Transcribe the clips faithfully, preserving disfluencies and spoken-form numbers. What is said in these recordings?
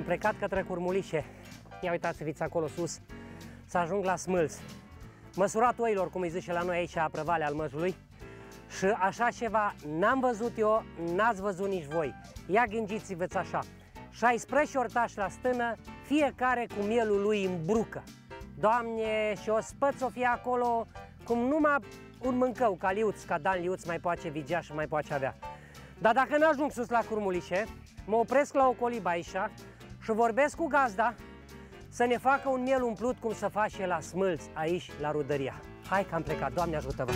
plecat către Curmulișe. Ia uitați-vă acolo sus, să ajung la Smâlz. Măsurat oilor, cum îi zice la noi aici, apre Valea Almăjului. Și așa ceva n-am văzut eu, n-ați văzut nici voi. Ia gândiți-vă așa, șaisprezece ortași la stână, fiecare cu mielul lui în brucă. Doamne, și o spăț o fie acolo cum numai un mâncău, ca Liuț, ca Dan Liuț mai poate vigea și mai poate avea. Dar dacă n-ajung sus la Curmulișe, mă opresc la o colibă aici și vorbesc cu gazda să ne facă un miel umplut cum să face la Smâlz, aici, la Rudăria. Hai că am plecat, Doamne ajută-vă!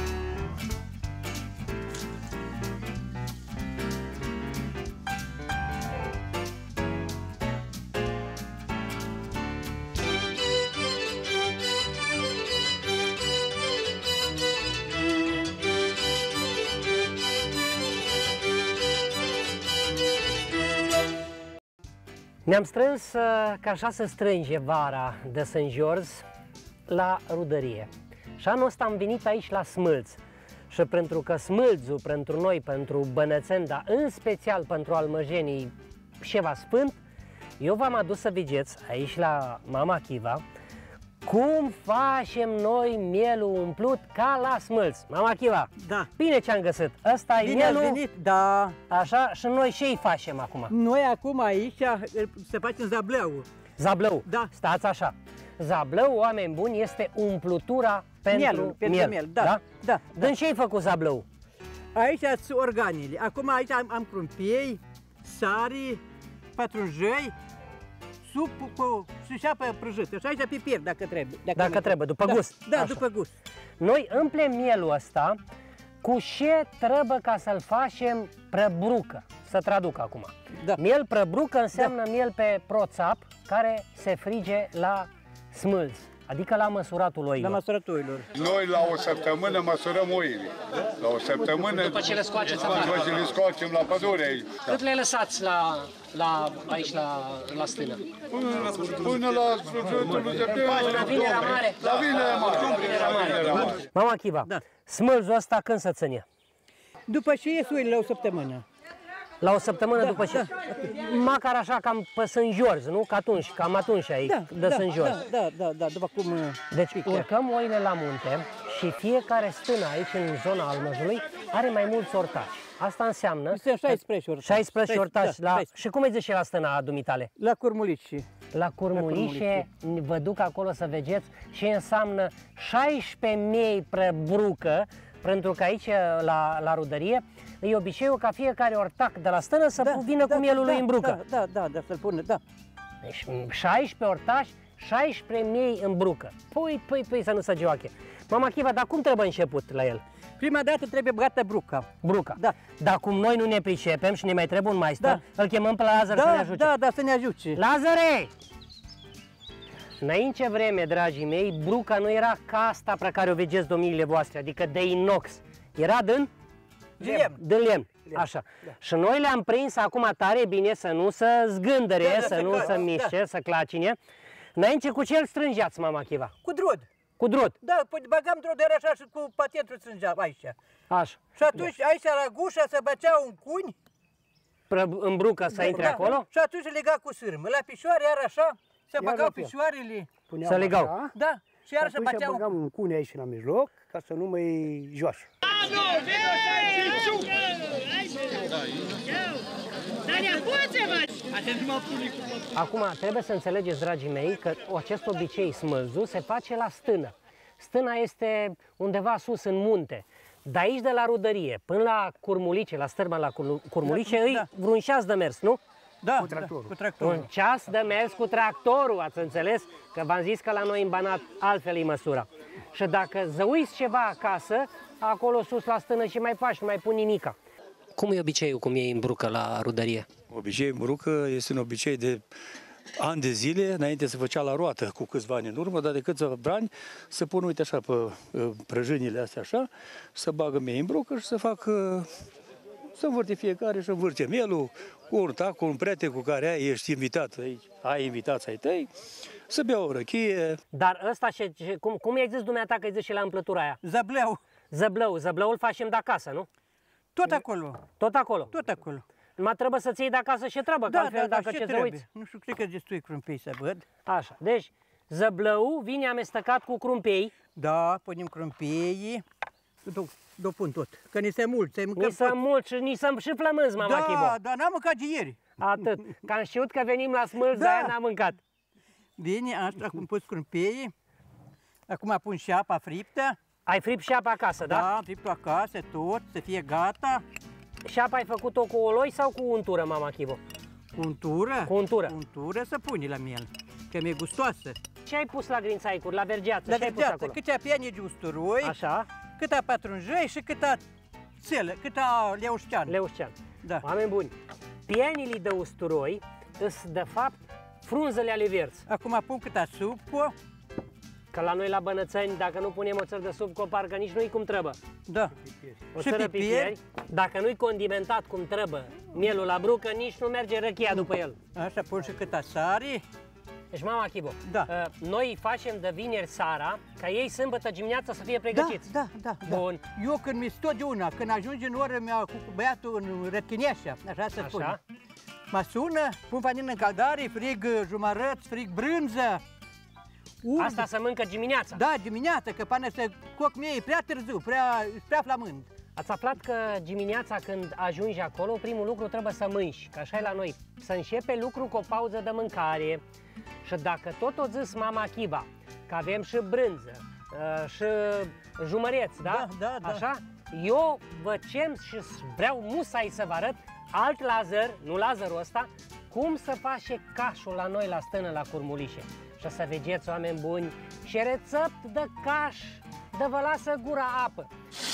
Ne-am strâns ca așa se strânge vara de Sfânt George la Rudărie. Și anul ăsta am venit aici la Smâlz. Și pentru că Smâlzul, pentru noi, pentru bănățeni, dar în special pentru almăjenii ceva sfânt, eu v-am adus să vedeți aici la Mama Chiva cum facem noi mielul umplut ca la Smâlz. Mama Chiva, da. Bine ce-am găsit. Ăsta e mielul. Venit, da. Așa, și noi ce-i facem acum? Noi acum aici se face zablău. Zablău. Da. Stați așa. Zablău, oameni buni, este umplutura pentru Mielul, pentru miel. miel. Da. Da? Da. Din da. Ce ai făcut zablău? Aici sunt organele. Acum aici am, am crumpiei, sari, pătrunjei, sup cu și șapă prăjită. Și aici piper dacă trebuie. Dacă, dacă trebuie, după da. gust. Da, așa. După gust. Noi împlem mielul ăsta cu ce trebuie ca să-l facem prăbrucă. Să traduc acum. Da. Miel prăbrucă înseamnă da. miel pe proțap care se frige la Smâlz, adică la măsuratul oilor. La măsuratul oilor. Noi la o săptămână măsurăm oile. La o săptămână, după ce le scoaceți după ce le scoatem la pădure aici. Cât le lăsați la, la, aici la, la stână? Până la sfârșitul de La vinerea mare? La vinerea mare. Mama Chiva, da. Smâlzul ăsta când se ține? După ce ies oile la o săptămână. La o săptămână da, după ce... Da. Măcar așa cam pe Sfânt George, nu? Că atunci, cam atunci ai da, de da, Sfânt George. Da, da, da, da, după cum... Deci pică. urcăm oile la munte și fiecare stână aici, în zona Almăjului, are mai mulți ortași. Asta înseamnă... Sunt șaisprezece ortași. șaisprezece ortași. Da, la... Și cum îi zice la stâna a dumitale? La Curmulișe. La Curmulișe, vă duc acolo să vedeți ce înseamnă șaisprezece mii prăbrucă, pentru că aici, la, la Rudărie, e obiceiul ca fiecare ortac de la stână să da, vină da, cu mielul da, lui în brucă. Da, da, da, da să-l pună, da. Deci șaisprezece ortași, șaisprezece mii în brucă. Pui, pui, pui, să nu se joache. Mama Chiva, dar cum trebuie început la el? Prima dată trebuie băgată bruca. Bruca. Da. Dar cum noi nu ne pricepem și ne mai trebuie un maestru, da. Îl chemăm pe Lazar da, să ne ajute. Da, da, să ne ajute. Lazare! Înainte vreme, dragii mei, bruca nu era ca asta pe care o vedeți domniile voastre, adică de inox. Era din? Lemn. Din lemn. Așa. Da. Și noi le-am prins acum tare bine să nu se zgândăre, da, da, să nu se miște, da. Să clacine. Înainte cu ce îl strângeați, Mama Chiva? Cu drod. Cu drut? Da, băgam drod, era așa și cu patentul strângeam aici. Așa. Și atunci da. Aici la gușa se băcea un cuni. În brucă să da, intre da, acolo? Și atunci se lega cu sârmă. La pișoare era așa, se Iar băgau picioarele. Se legau. Așa, da, și iar se băteau. băgam un cune aici la mijloc, ca să nu mai joace. Acum, trebuie să înțelegeți, dragii mei, că acest obicei smâlzul se face la stână. Stâna este undeva sus în munte. De aici, de la Rudărie, până la Curmulișe, la stârma la Curmulișe, da, îi da. Vreun ceas de mers, nu? Da, cu tractorul. Da, cu tractorul. Un ceas de mers cu tractorul, ați înțeles? Că v-am zis că la noi în Banat altfel e măsura. Și dacă zăuiți ceva acasă, acolo sus la stână și mai faci, nu mai pun nimica. Cum e obiceiul cum e în brucă la Rudărie? Obiceiul în brucă este un obicei de ani de zile, înainte se făcea la roată cu câțiva ani în urmă, dar de câțiva ani se pun, uite așa, pe prăjinile astea așa, să bagă miei în brucă și să facă, să învârte fiecare și învârte mielul cu un tac, cu un prieten cu care ai, ești invitat aici, ai invitați ai tăi, să bea o răchie. Dar ăsta, și, cum, cum i-ai zis dumneata că ai zis și la împlătura aia? Zăbleu. Zăblău, zăblăul facem de acasă, nu? Tot acolo. Tot acolo? Tot acolo. Numai trebuie să-ți iei de acasă și trebuie, Da, că altfel da, da, dacă ce ce te trebuie? uiți. Nu știu, cred că destui crumpei să văd. Așa, deci zăblău vine amestecat cu crumpei. Da, punem crumpeii. Do pun tot, că ni se mult, să-i mâncăm Ni să tot. mult și ni să și flămânzi, mama Chibo. Da, dar n-am mâncat de ieri. Atât. Că am știut că venim la smâlți, Da. de-aia n-am mâncat. Bine, așa, acum pus crumpeii. Acum pun și apa friptă. Ai fript și apa acasă, da? Da, am friptul acasă, tot, să fie gata. Și apa ai făcut-o cu oloi sau cu untură, mama Chibo? Cu untură. Cu untură. Cu untură să pune la miel, că mi-e gustoasă. Ce ai pus la grințaicuri, la vergeață? La Ce ai pus verdeață, acolo? câtea piene de usturoi, Așa, câta patrunjoi și câta țelă, câta leuștean. leușcean. Da. Oameni buni, pienile de usturoi sunt de fapt frunzele ale verzi. Acum pun câta supă. Că la noi la Bănățeni, dacă nu punem o țără de subco, parcă nici nu-i cum trebuie. Da. O Și țără piper. pipieri, dacă nu-i condimentat cum trebuie, mielul la brucă, nici nu merge răchia după el. Așa pun și câta sare. Deci, mama Chibo, Da. uh, noi facem de vineri seara, ca ei sâmbătă dimineața să fie pregătiți. Da, da, da. Bun. Da. Eu când mi totdeauna, când ajunge în oră mea cu băiatul în Rătchineașa, așa se Așa. spune. Mă sună, pun panină în caldare, frig jumărăți, frig brânză. Urd. Asta să mănâncă dimineața. Da, dimineața, că până să coc mie e prea târziu, prea, prea flamând. Ați aflat că dimineața când ajungi acolo, primul lucru trebuie să mânci, că așa e la noi. Să începe lucru cu o pauză de mâncare. Și dacă tot o zis mama Chiba, că avem și brânză, uh, și jumăreți, da? Da, da, da. Așa? Eu vă cem și vreau musai să vă arăt alt Lazar, nu Lazarul ăsta, cum să face cașul la noi la stână la Curmulișe. Și o să vedeți, oameni buni, și rețept de caș, de vă lasă gura apă.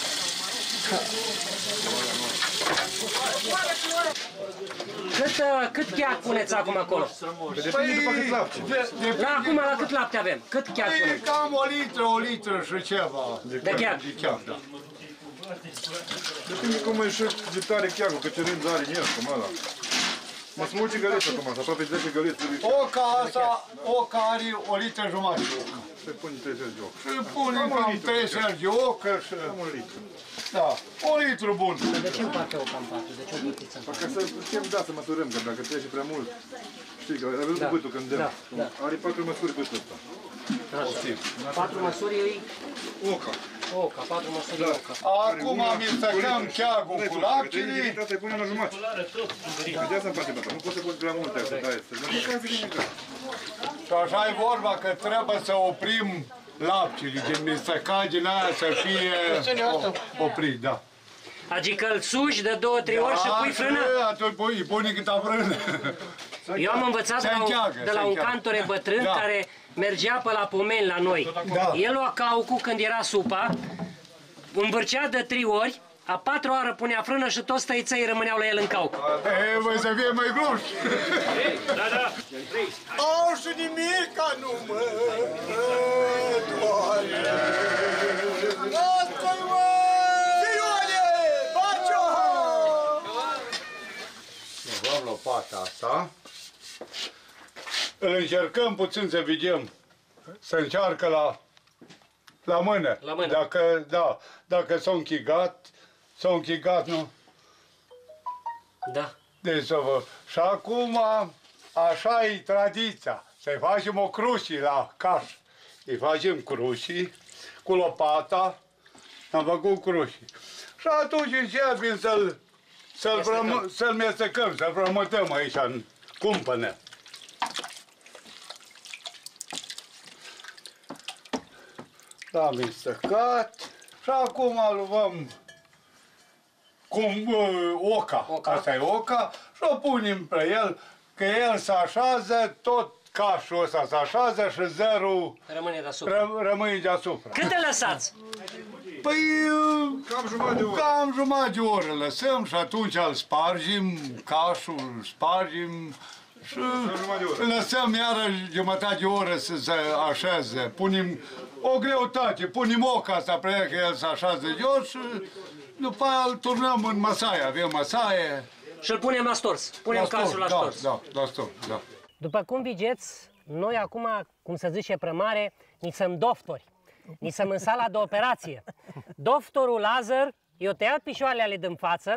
Cât, uh, cât cheac puneți acum acolo? Depinde după cât lapte. La acum la cât lapte avem? Cât cheac E puneți? cam o litră, o litră și ceva. De cheac. De cheac, da. Depinde cum e și de tare cheagul, că ce rând are în el, cum ăla. Mă smulge găleți acum, aproape zece găleți trebuie. Oca asta, oca are o litră jumătate de oca. Se pune trei seri de ocă. Și punem cam trei seri de ocă și... Cam un litru. Da, un litru bun. De ce împarte o cam patru? De ce o împărțiți în patru? Ca să putem da să măsurăm, că dacă trece prea mult, știi că ai văzut Da, cu bâtul când dăm. da, da. Are patru măsuri bâtul ăsta. Patru măsuri îi Oca. oca, patru măsuri Da. oca. Acum amestecăm cheagul cu laptele. Asta îi punem la jumătate. De asta împarte băta. Nu poți să pui prea multe acolo, da, este. Nu putem fi nimic. Și așa e vorba că trebuie să oprim laptele, din mestecat din aia să fie o- oprit, da. Adică îl suși de două, trei ori și pui frână? Da, atunci pui, îi pune câta frână. Eu am învățat Se de la, un- încheagă, de se la un încheagă. cantore bătrân Da. care mergea pe la pomeni la noi. Da. El lua caucul când era supa, învârcea de trei ori, a patra oară punea frână și toți tăiței rămâneau la el în cauc. E, voi să fie mai gluși. Da, da. Au și nimica nu mă doare. Asta-i mă! Ioane! Bacio! Luăm lopata asta. Îl încercăm puțin să vedem. Să încearcă la, la mână. La mână. Dacă, da, dacă s-a închigat, s-a închigat, nu? Da. Deci, să vă... Și acum, așa e tradiția. Să-i facem o cruci la caș. Îi facem cruci cu lopata. Am făcut cruci. Și atunci începem să-l să-l Mestecăm. să-l mestecăm, să-l frământăm aici în cumpănă. L-am mestecat. Și acum luăm cum uh, oca. Oca. Asta e oca. Și o punem pe el, că el se așează, tot cașul ăsta se așează și zărul Rămâne deasupra. ră, rămâne deasupra. Câte lăsați? Păi, uh, Cam jumătate de oră. cam jumătate de oră lăsăm și atunci îl spargim, cașul îl spargim și jumătate de oră. lăsăm iară jumătate de oră să se așeze. Punem o greutate, punem oca asta pe el, că el se așează jos și după aia îl turnăm în măsaie. Avem măsaie. Și îl punem la stors. Punem casul la da, stors. da, la stors, da. După cum vedeți, noi acum, cum se zice prămare, ni sunt doftori. Ni sunt în sala de operație. Doftorul Lazar i-a tăiat pișoarele ale din față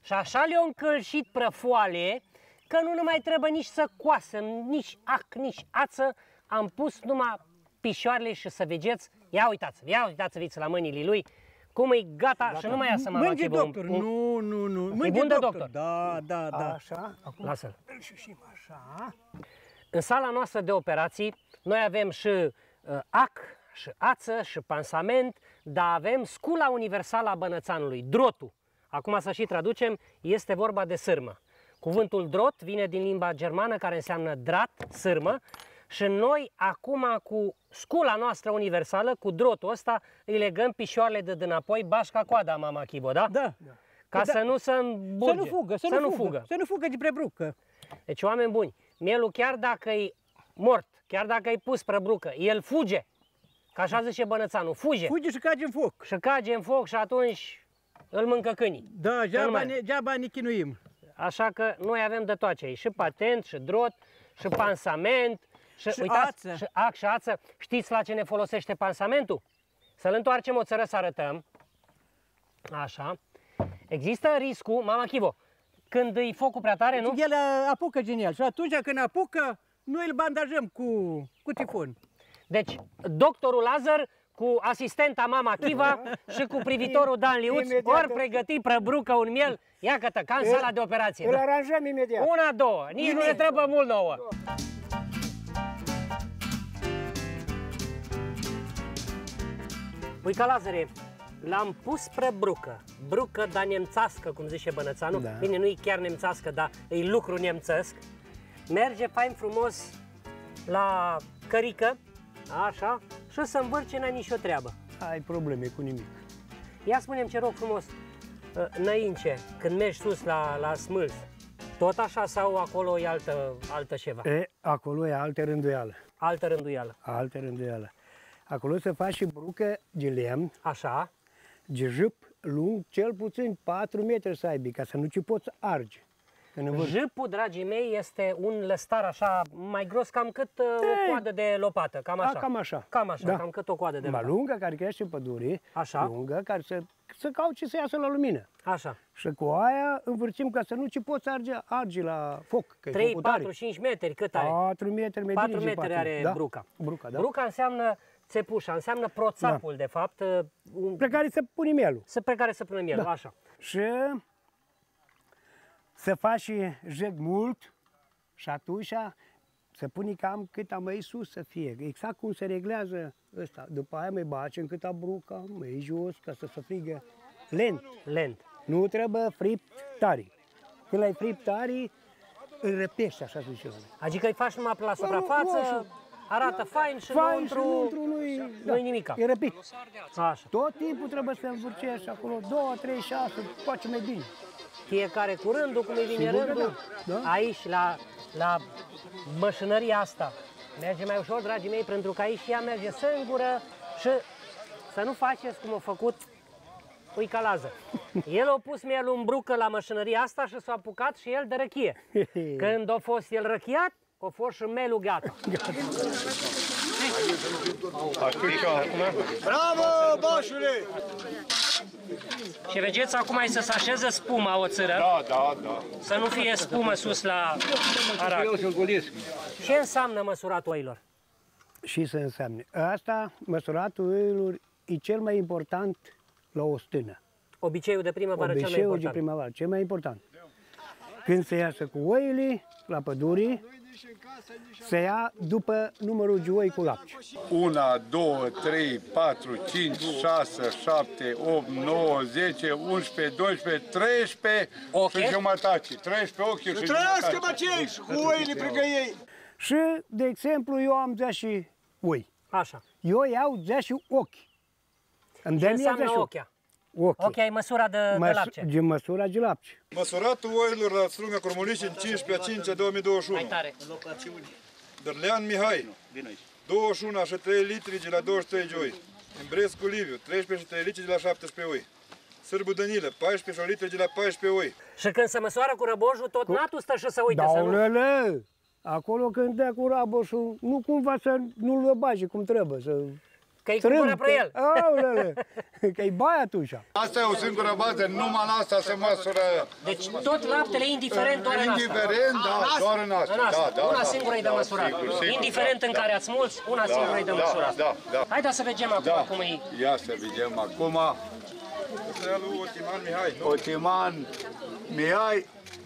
Și așa le-au încălșit prăfoale, că nu ne mai trebuie nici să coasă, nici ac, nici ață. Am pus numai pișoarele și să vegeți. Ia uitați, ia uitați-vă la mâinile lui, cum e gata, gata. Și nu mai ia să mă Mânge doctor, un, un... nu, nu, nu. Mânge bun de doctor. doctor. Da, da, da. Așa, acum lasă-l. îl șușim așa. În sala noastră de operații, noi avem și uh, ac, și ață, și pansament, dar avem scula universală a bănățanului, drotul. Acum să și traducem, este vorba de sârmă. Cuvântul drot vine din limba germană, care înseamnă drat, sârmă, și noi acum cu scula noastră universală, cu drotul ăsta, îi legăm pișoarele de înapoi, bașca coada, mama Chivo, da? Da. Ca da. să nu se îmburge, Să nu fugă, să, să nu nu fugă, fugă. Să nu fugă de prebrucă. Deci, oameni buni, mielul chiar dacă e mort, chiar dacă e pus prăbrucă, el fuge. Ca așa zice bănățanul, fuge. Fuge și cage în foc. Și cage în foc și atunci îl mâncă câinii. Da, geaba ne, geaba ne chinuim. Așa că noi avem de toate aici, și patent, și drot, și pansament, și, și uitați, ață. Și ac și ață. Știți la ce ne folosește pansamentul? Să-l întoarcem o țără să arătăm. Așa. Există riscul, mama Chivo, când îi focul prea tare, nu? El apucă genial și atunci când apucă, noi îl bandajăm cu, cu tifon. Deci, doctorul Lazar cu asistenta mama Chiva și cu privitorul Dan Liuț, ori pregăti prăbrucă un miel, ia-că-tă, ca în sala de operație. Îl Da? aranjăm imediat. Una, două, nici nu ne trebuie mult nouă. Uite, Lazare, l-am pus spre brucă, brucă, dar nemțească, cum zice bănățanul. Da. Bine, nu e chiar nemțească, dar e lucru nemțesc. Merge fain frumos la cărică, așa, și să învârce, n-ai nicio treabă. Ai probleme cu nimic. Ia spune-mi, ce rog frumos, înainte, când mergi sus la, la smâls, tot așa sau acolo e altă, altă ceva? E, acolo e altă rânduială. Altă rânduială. Altă rânduială. Acolo se face și brucă de lemn, Așa. de jâp lung, cel puțin patru metri să aibă, ca să nu ci poți arge. Jâpul, dragii mei, este un lăstar așa, mai gros cam cât uh, o coadă de lopată, cam așa. A, cam așa. Cam așa, Da. cam cât o coadă de Mai lopată. lungă, care crește în pădure, Așa. lungă, care să, să cauce să iasă la lumină. Așa. Și cu aia învârțim ca să nu ci poți arge, arge la foc. Că trei, patru, cinci metri, cât are? patru metri, mai patru bine de metri are da? bruca. Bruca, da. Bruca înseamnă țepușa, înseamnă proțapul, de fapt, uh, un, Pe care să punem mielul. să pe care să punem el, Da. așa. Și să faci jeg mult și atunci să pune cam cât a mai sus să fie. Exact cum se reglează ăsta. După aia mai baci în câta bruca, mai jos, ca să se frigă lent. Lent. Nu trebuie fript tare. Când l-ai fript tare, îl răpești, așa zice. Adică îi faci numai pe la suprafață Bă, și arată fain și Fain și înăuntru înăuntru nu-i nu-i nimica. E răpit. Așa. Tot timpul trebuie să învârcești acolo, două, trei, șase, face mai bine. Fiecare cu rândul, cum îi vine Sigur că rândul. da, da. Aici, la, la mășinăria asta, merge mai ușor, dragii mei, pentru că aici ea merge singură și să nu faceți cum a făcut Uica Lazar. El a pus mielul în brucă la mășinăria asta și s-a apucat și el de răchie. Când a fost el răchiat, a fost și melul gata. Bravo, boșule! Și vedeți, acum e să se așeze spuma o țără, Da, da, da. să nu fie spumă sus la arac. Ce înseamnă măsuratul oilor? Și să înseamnă. Asta, măsuratul oilor, e cel mai important la o stână. Obiceiul de primăvară cel mai Obiceiul de important. primăvară, cel mai important. Când se iasă cu oile la pădure, se ia după numărul de oi cu lapte. unu, doi, trei, patru, cinci, șase, șapte, opt, nouă, zece, unsprezece, doisprezece, treisprezece Ochi? și jumătate. treisprezece ochi și Trăiască, mă, jumătate. cei cu oile prigăiei! Și, de exemplu, eu am zece oi. Așa. Eu iau zece ochi. Îmi Ce dă mie înseamnă zece ochia? ochi. Ochia e măsura de, de Măs- lapte. De măsura de lapte. Măsuratul oilor la Strunga Cormuliș în cincisprezece a cincea două mii douăzeci și unu. Mai tare. Dărlean Mihai, douăzeci și unu și trei litri de la douăzeci și trei de oi. Imbrescu Liviu, treisprezece și trei litri de la șaptesprezece oi. Sârbu Danilă, paisprezece și o litri de la paisprezece oi. Și când se măsoară cu răbojul, tot natul stă și să uite, să nu... Daulele! Acolo când dă cu raboșul, nu cumva să nu-l bage cum trebuie, să Că-i cu gură pe el. Aolele, că-i baia atunci. Asta e o singură bază, numai în asta se măsură. Deci tot laptele, indiferent, doar în asta. Indiferent, da, doar în asta. În asta. Da, da, Una da, singură e de da, măsurat. sigur, sigur, Indiferent în care ați mulți, una singură e de da, măsurat. da, da. Haideți să vedem acum Da. cum e. Ia să vedem acum. Ăsta e lui Otiman Mihai, nu? Otiman Mihai.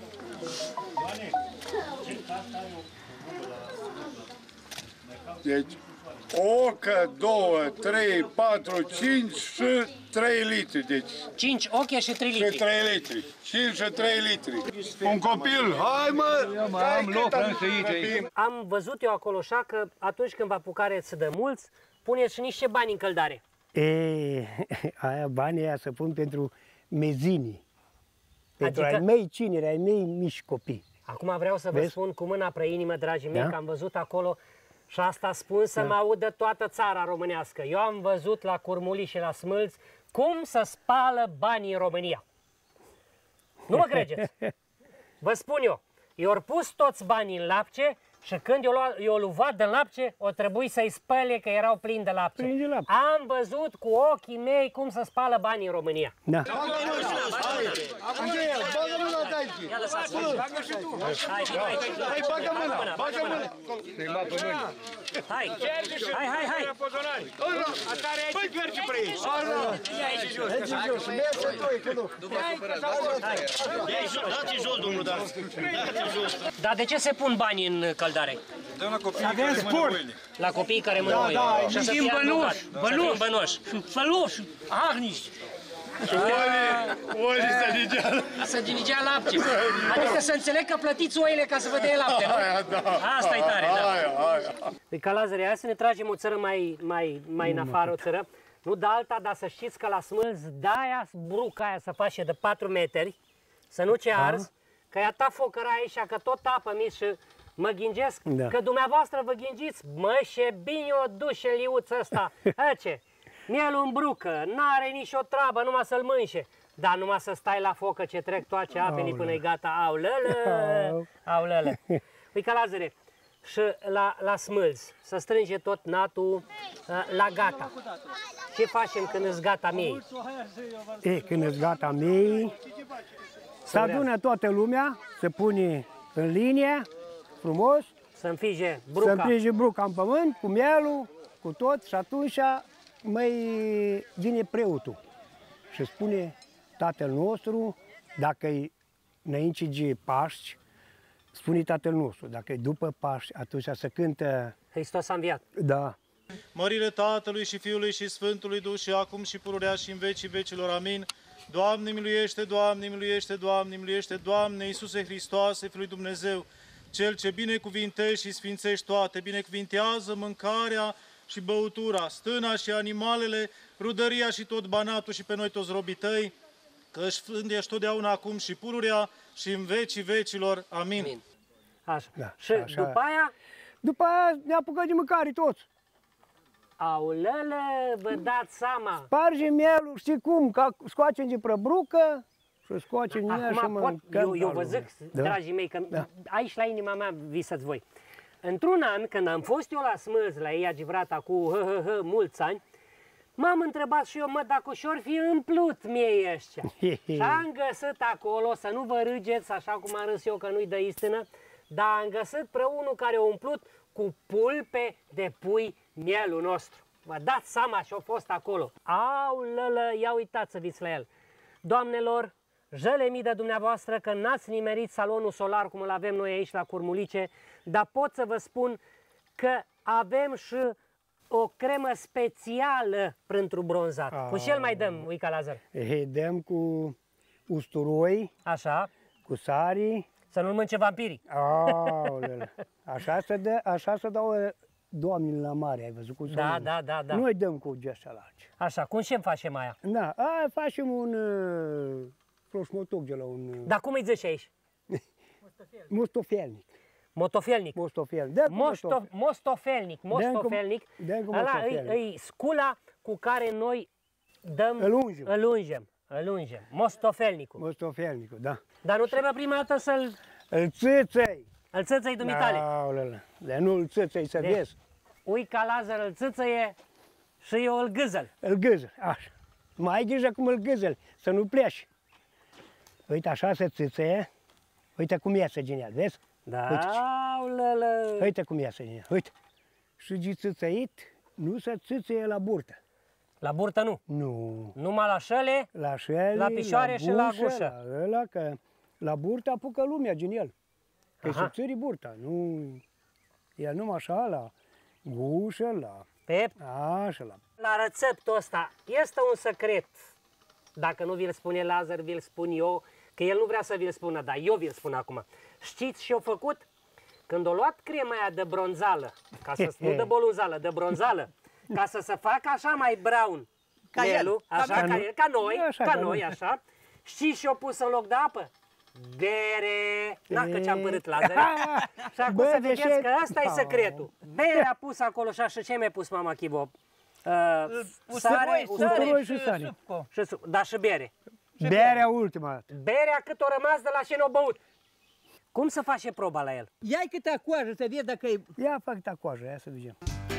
Deci, o ocă, două, trei, patru, cinci și trei litri. Deci, cinci oche și trei și litri. trei litri. cinci și trei litri. Un copil, hai mă! Eu mă am loc însă aici. Am văzut eu acolo așa că atunci când vă apucareți de mulți, puneți și niște bani în căldare. E, aia banii aia să pun pentru mezinii. Pentru Adică- ai mei cineri, ai mei mici copii. Acum vreau să vă Vezi? spun cu mâna pe inimă, dragii mei, Da? că am văzut acolo și asta spun să mă audă toată țara românească. Eu am văzut la Curmuli și la Smâlți cum să spală banii în România. Nu mă credeți? Vă spun eu, i-au pus toți banii în lapce și când i-au luat- i-au luat de lapce, o trebuie să-i spele că erau plini de lapce. Plini de lapte. Am văzut cu ochii mei cum să spală banii în România. Da. Andreea, bagă mâna de aici. Ia lăsați-mă. Hai, hai, Hai, bagă mâna, bagă mâna. hai, hai, hai, hai. Dar de ce se pun banii în căldare? Dăm la copiii care mână oile. La copiii care mănâncă oile. Și să fie bănoși, bănoși, bănoși, făloși, ahnici. Oli să digea. Să ginigea lapte. Adică să înțeleg că plătiți oile ca să vă dea lapte, nu? Asta e tare, da. Aia, aia. Păi Calazăre, hai să ne tragem o țără mai, mai, mai în afară, o țără. Nu de alta, dar să știți că la Smâlți, de-aia bruca aia să face de patru metri, să nu ce ars, că e a ta focăra aici, că tot apă mi și mă ghingesc, Da. că dumneavoastră vă ghingiți, mă, și bine o dușe liuță ăsta, ce? Mielul în brucă, n-are nicio treabă, numai să-l mânșe. Dar numai să stai la focă ce trec toate apele până e gata, aulele, aulele. Păi Calazăre, și la, la Smâlți, să strânge tot natul uh, la gata. Ce facem când îți gata miei? E, când îți gata mei, se adună toată lumea, se pune în linie, frumos, Să înfige să bruca. împinge bruca în pământ, cu mielul, cu tot și atunci mai vine preotul și spune Tatăl nostru, dacă e înainte de Paști, spune Tatăl nostru, dacă e după Paști, atunci se cântă, Hristos a înviat. da, Mărire Tatălui și Fiului și Sfântului Duh și acum și pururea și în vecii vecilor. Amin. Doamne miluiește, Doamne miluiește, Doamne miluiește, Doamne Iisuse Hristoase, Fiul lui Dumnezeu, Cel ce binecuvintești și sfințești toate, binecuvintează mâncarea și băutura, stâna și animalele, rudăria și tot banatul și pe noi toți robii tăi, că sfânt ești totdeauna acum și pururea și în vecii vecilor. Amin. Amin. Așa. Da, Și așa. după aia, După aia ne apucăm de mâncare toți. aulele, vă dați seama. Spargem mielul, știi cum, că scoacem de prăbrucă și scoacem din ea și Acum pot, mâncăm. eu, eu ca vă lumea. zic, Da. dragii mei, că Da. aici la inima mea visați voi. Într-un an, când am fost eu la Smâlți, la ei Givrata, cu hă, hă, hă, mulți ani, m-am întrebat și eu, mă, dacă și-or fi împlut mie ăștia. Și am găsit acolo, să nu vă râgeți, așa cum am râs eu că nu-i de istină, dar am găsit pre unul care a umplut cu pulpe de pui mielul nostru. Vă dați seama și-a fost acolo. Aulălă, ia uitați să viți la el. Doamnelor, jăle mii de dumneavoastră că n-ați nimerit salonul solar cum îl avem noi aici la Curmulice, dar pot să vă spun că avem și o cremă specială pentru bronzat. Cu ce mai dăm, Uica Lazar? E, dăm cu usturoi, Așa, cu sari. să nu-l mânce vampirii. Aolele. Așa se dă, așa se dau uh, doamnele la mare, ai văzut cum se Da, dă? da, da, da. Noi dăm cu gesta largi. Așa, cum ce facem aia? Da, aia facem un uh, proșmotoc de la un uh, Dar cum îi zice aici? mostofelnic. Motofelnic. Mostofelnic. Dă cu Mosto, mostof- mostofelnic, mostofelnic. dăm cu Ăla mostofelnic. e scula cu care noi dăm, Îl ungem. îl ungem, îl ungem. Mostofelnicul. Mostofelnicul, da. Dar nu trebuie prima dată să-l Îl țâțăi. îl țățăi dumitale. Aolele. Dar nu îl țâțăi să Deci, vezi. Uica Lazar îl țățăie Și eu îl gâzăl. Îl gâzăl, așa. Mai ai grijă cum îl gâzăl, să nu pleci. Uite, așa se țâțe. Uite cum iese din el, vezi? Da, Uite, lălă. uite cum iese din el, uite. Și gițâțăit nu se țâțe la burtă. La burtă nu. Nu. Numai la șele, La șeli, La pișoare și la gușă, gușă. La ăla, că la burtă apucă lumea din el. Că Aha. se țări burta, nu... El numai așa, la gușă, la... pe Așa, la... La rețeptul ăsta este un secret. Dacă nu vi-l spune Lazar, vi-l spun eu, că el nu vrea să vi-l spună, dar eu vi-l spun acum. Știți ce-au făcut? Când o luat crema aia de bronzală, ca să nu de bolunzală, de bronzală, ca să se facă așa mai brown, Ca el, melul, ca așa, ca, noi. el, ca noi, Așa, ca ca noi, noi. așa. Știți ce-au pus în loc de apă? Bere! Na, că ce-am părât Lazar. Și acum Bă, să deși- vedeți că ăsta e Au. secretul. Berea pus acolo și așa, ce mi-ai pus, mama Chivo? Uh, sare, usturoi și sare. și su- da, și bere. Berea ultima dată. Berea cât o rămas de la ce n-o băut. Cum să face proba la el? Ia-i câtea coajă să vezi dacă e... Ia fac tacoajă, ia să vedem.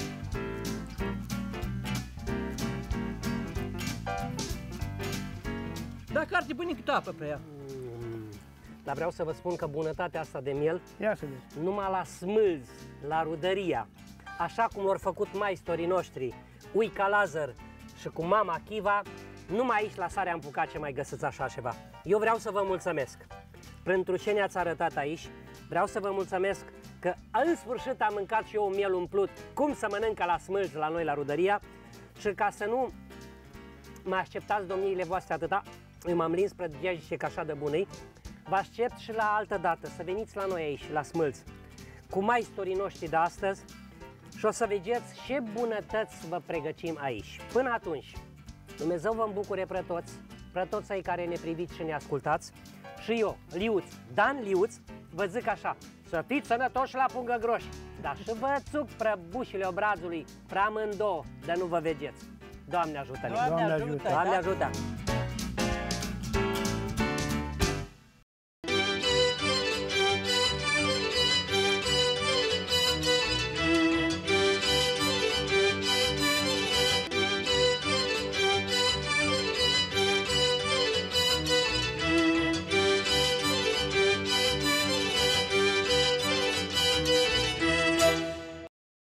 Dacă ar trebui cât apă pe ea. Dar vreau să vă spun că bunătatea asta de miel, Ia să vedem. numai la Smâlz, la Rudăria, așa cum l-au făcut maistorii noștri, Uica Lazar și cu mama Chiva, numai aici la Sarea Ampucace mai găsiți așa ceva. Eu vreau să vă mulțumesc pentru ce ne-ați arătat aici. Vreau să vă mulțumesc că în sfârșit am mâncat și eu un miel umplut, cum să mănâncă la Smâlz, la noi la Rudăria, și ca să nu mă așteptați domniile voastre atâta, eu m-am lins spre și că așa de bunăi, vă aștept și la altă dată să veniți la noi aici, la Smâlz, cu maistorii noștri de astăzi și o să vedeți ce bunătăți vă pregătim aici. Până atunci, Dumnezeu vă îmbucure pre toți, pre toți cei care ne priviți și ne ascultați, și eu, Liuț, Dan Liuț, vă zic așa, să fiți sănătoși la pungă groși, dar și vă țuc pre bușile obrazului, pre amândouă, de nu vă vedeți. Doamne ajută-ne! Doamne ajută! Doamne ajută!